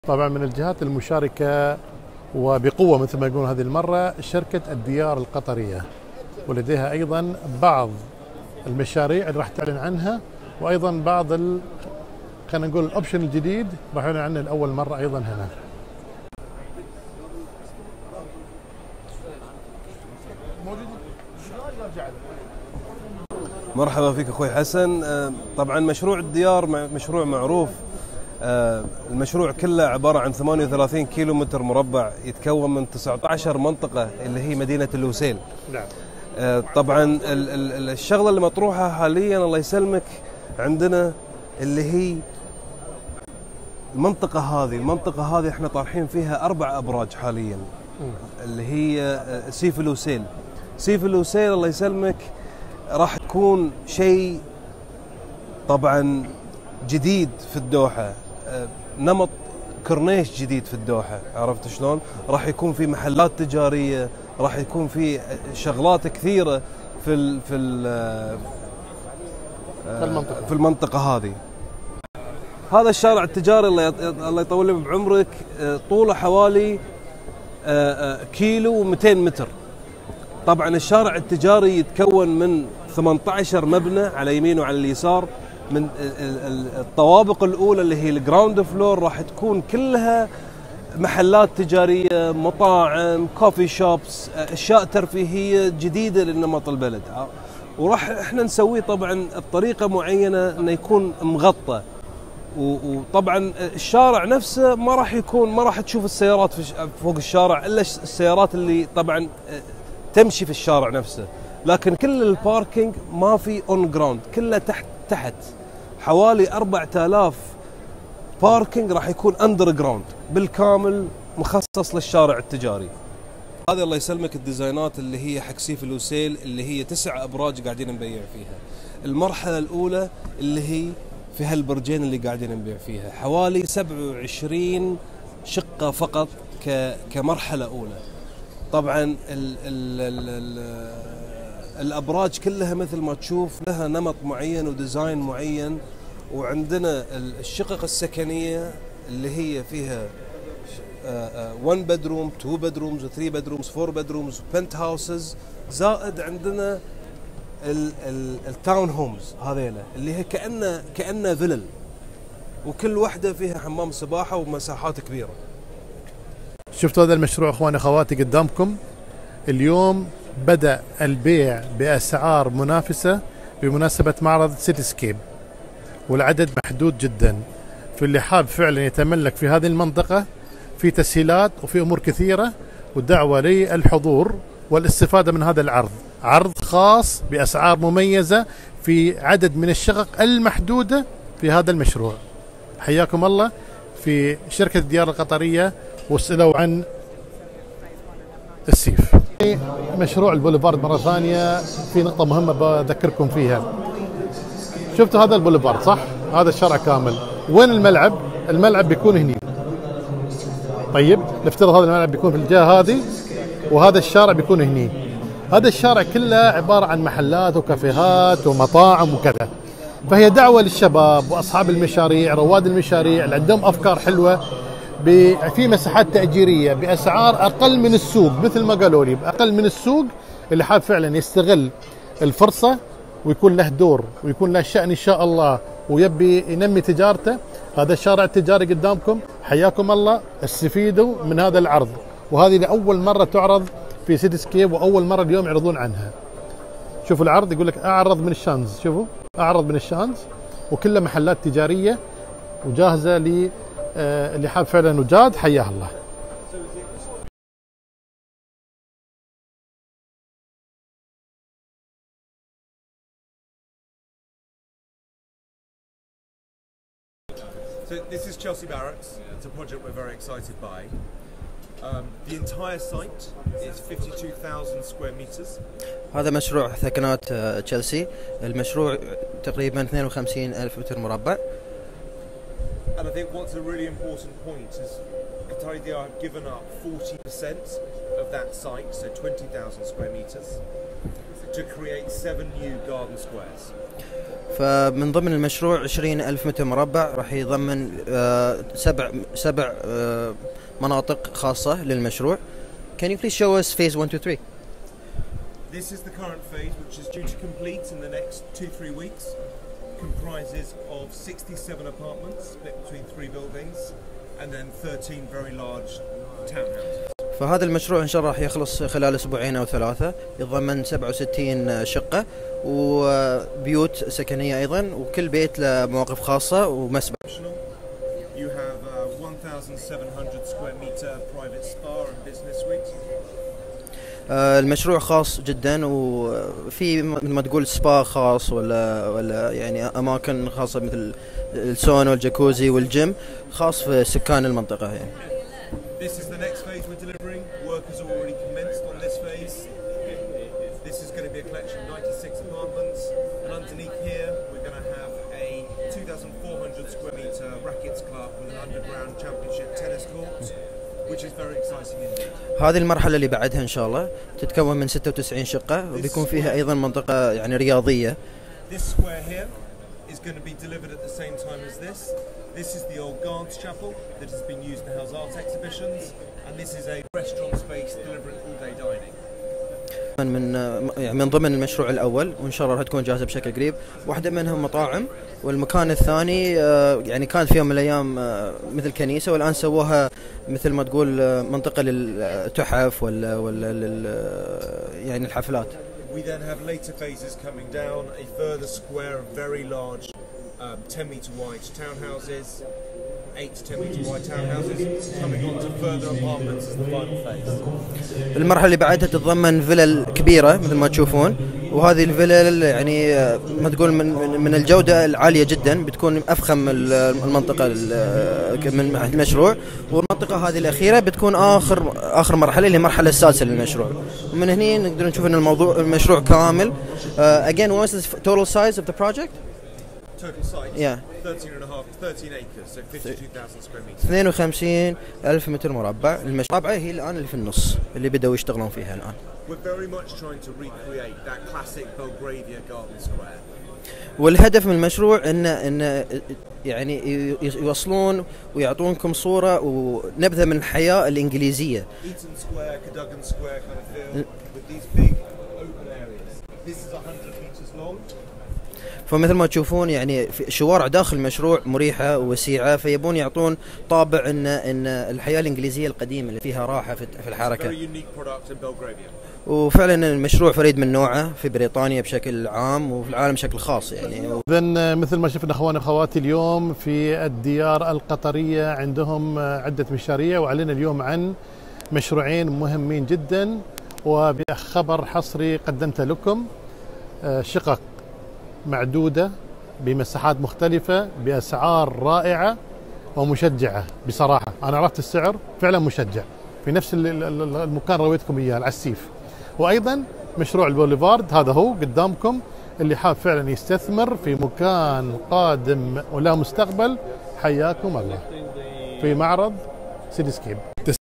طبعا من الجهات المشاركة وبقوة مثل ما يقولون هذه المرة شركة الديار القطرية، ولديها أيضا بعض المشاريع اللي راح تعلن عنها، وأيضا بعض خلينا نقول الأوبشن الجديد راح يعلن عنه لأول مرة أيضا هنا. مرحبا فيك اخوي حسن. طبعا مشروع الديار مشروع معروف. المشروع كله عبارة عن 38 كيلو متر مربع، يتكون من 19 منطقة اللي هي مدينة الوسيل. نعم. طبعا الشغلة اللي مطروحة حاليا الله يسلمك عندنا اللي هي المنطقة هذه احنا طارحين فيها 4 أبراج حاليا، اللي هي سيف الوسيل. سيف الوسيل الله يسلمك راح تكون شيء طبعا جديد في الدوحة، نمط كورنيش جديد في الدوحة. عرفت شلون؟ راح يكون في محلات تجارية، راح يكون في شغلات كثيرة في المنطقة هذه. هذا الشارع التجاري الله يطول لي بعمرك طوله حوالي كيلو و200 متر. طبعا الشارع التجاري يتكون من 18 مبنى على يمين وعلى اليسار. من الطوابق الاولى اللي هي الجراوند فلور راح تكون كلها محلات تجاريه، مطاعم، كوفي شوبس، اشياء ترفيهيه جديده لنمط البلد. وراح احنا نسويه طبعا بطريقه معينه انه يكون مغطى. وطبعا الشارع نفسه ما راح تشوف السيارات فوق الشارع الا السيارات اللي طبعا تمشي في الشارع نفسه، لكن كل الباركينج ما في اون جراوند، كله تحت. حوالي 4000 باركينج راح يكون اندر جراوند بالكامل، مخصص للشارع التجاري. هذا الله يسلمك الديزاينات اللي هي حق سيف الوسيل، اللي هي 9 ابراج قاعدين نبيع فيها. المرحله الاولى اللي هي في هالبرجين اللي قاعدين نبيع فيها حوالي 27 شقه فقط كمرحله اولى. طبعا الابراج كلها مثل ما تشوف لها نمط معين وديزاين معين. وعندنا الشقق السكنيه اللي هي فيها 1 بدروم، 2 بدرومز، 3 بدرومز، 4 بدرومز، بنت هاوسز، زائد عندنا التاون هومز هذيلا اللي هي كأنه فيلل، وكل واحده فيها حمام سباحه ومساحات كبيره. شفتوا هذا المشروع اخواني اخواتي قدامكم؟ اليوم بدأ البيع بأسعار منافسة بمناسبة معرض سيتي سكيب، والعدد محدود جدا. في اللي حاب فعلا يتملك في هذه المنطقة في تسهيلات وفي أمور كثيرة، والدعوة للحضور والاستفادة من هذا العرض. عرض خاص بأسعار مميزة في عدد من الشقق المحدودة في هذا المشروع. حياكم الله في شركة الديار القطرية، واسألوا عن السيف. مشروع البوليفارد مرة ثانية في نقطة مهمة بذكركم فيها. شفتوا هذا البوليفارد صح؟ هذا الشارع كامل. وين الملعب؟ الملعب بيكون هني. طيب نفترض هذا الملعب بيكون في الجهة هذه، وهذا الشارع بيكون هني. هذا الشارع كله عبارة عن محلات وكافيهات ومطاعم وكذا. فهي دعوة للشباب وأصحاب المشاريع، رواد المشاريع اللي عندهم أفكار حلوة في مساحات تأجيرية بأسعار أقل من السوق، مثل ما قالوا لي أقل من السوق. اللي حاب فعلا يستغل الفرصة ويكون له دور ويكون له شأن إن شاء الله ويبي ينمي تجارته، هذا الشارع التجاري قدامكم. حياكم الله، استفيدوا من هذا العرض. وهذه لأول مرة تعرض في سيتي سكيب، وأول مرة اليوم يعرضون عنها. شوفوا العرض، يقول لك أعرض من الشانز. شوفوا أعرض من الشانز، وكلها محلات تجارية وجاهزة اللي حاب فعلا وجاد حياه الله. So this is Chelsea Barracks. It's a project we're very excited by. The entire site is 52,000 square meters. هذا مشروع ثكنات تشيلسي. المشروع تقريبا 52,000 متر مربع. And I think what's a really important point is Qatari Diyar have given up 40% of that site, so 20,000 square meters, to create 7 new garden squares. فمن ضمن المشروع 20,000 متر مربع، راح يضمن سبع مناطق خاصة للمشروع. Can you please show us phase 1, 2, 3? This is the current phase, which is due to complete in the next 2-3 weeks. Comprises of 67 apartments split between 3 buildings, and then 13 very large townhouses. فهذا المشروع إن شاء الله راح يخلص خلال أسبوعين أو 3. يتضمن 67 شقة وبيوت سكنية أيضا، وكل بيت له مواقف خاصة ومسبح. You have 1,700 square meter private spa and business suite. المشروع خاص جدا، وفي مثل ما تقول سبا خاص ولا يعني اماكن خاصه مثل السونا والجاكوزي والجيم خاص في سكان المنطقه يعني. This is the next phase we're delivering. Work has already commenced on this phase. This is going to be a collection of 96 apartments, and underneath here we're going to have a 2,400 square meter rackets club with an underground championship tennis court, which is very exciting indeed. هذه المرحلة اللي بعدها إن شاء الله تتكون من 96 شقة، وبيكون فيها أيضا منطقة يعني رياضية. This square here is going to be delivered at the same time as this. This is the old guards chapel that has been used to house art exhibitions, and this is a restaurant space delivering all-day dining. من ضمن المشروع الأول، وإن شاء الله راح تكون جاهزة بشكل قريب. واحدة منهم مطاعم، والمكان الثاني يعني كانت في يوم من الأيام مثل كنيسة، والآن سووها مثل ما تقول منطقة للتحف ولا يعني الحفلات. We then have later phases coming down, a further square of very large 10 meter wide townhouses, 8 to 10 meter wide townhouses, coming on to further apartments as the final phase. المرحلة اللي بعدها تتضمن فيلل كبيرة مثل ما تشوفون، وهذه الفيلل يعني ما تقول من الجودة العالية جدا، بتكون أفخم المنطقة من المشروع. والمنطقة هذه الأخيرة بتكون آخر مرحلة اللي هي المرحلة السادسة للمشروع. ومن هنا نقدر نشوف أن المشروع كامل. Again, what is the total size of the project? Total size? Yeah. 13 acres, so 52,000 square meters. 52,000 متر مربع. المشروع هي الآن اللي في النص اللي بدأوا يشتغلون فيها الآن. We're very much trying to recreate that classic Belgravia garden square. والهدف من المشروع إن يعني يوصلون ويعطونكم صورة ونبذة من الحياة الإنجليزية. Eaton Square, Cadogan Square kind of feel with these big open areas. This is 100 meters long. فمثل ما تشوفون يعني في شوارع داخل المشروع مريحة ووسيعة، فيبون يعطون طابع إن الحياة الإنجليزية القديمة اللي فيها راحة في الحركة. وفعلا المشروع فريد من نوعه في بريطانيا بشكل عام وفي العالم بشكل خاص يعني. إذن مثل ما شفنا اخواني واخواتي اليوم في الديار القطرية عندهم عدة مشاريع، واعلنا اليوم عن مشروعين مهمين جدا، وبخبر حصري قدمته لكم. شقق معدودة بمساحات مختلفة بأسعار رائعة ومشجعة. بصراحة أنا عرفت السعر فعلا مشجع، في نفس المكان رويتكم إياه العسيف. وأيضا مشروع البوليفارد هذا هو قدامكم، اللي حاب فعلا يستثمر في مكان قادم ولا مستقبل، حياكم الله في معرض سيتيسكيب.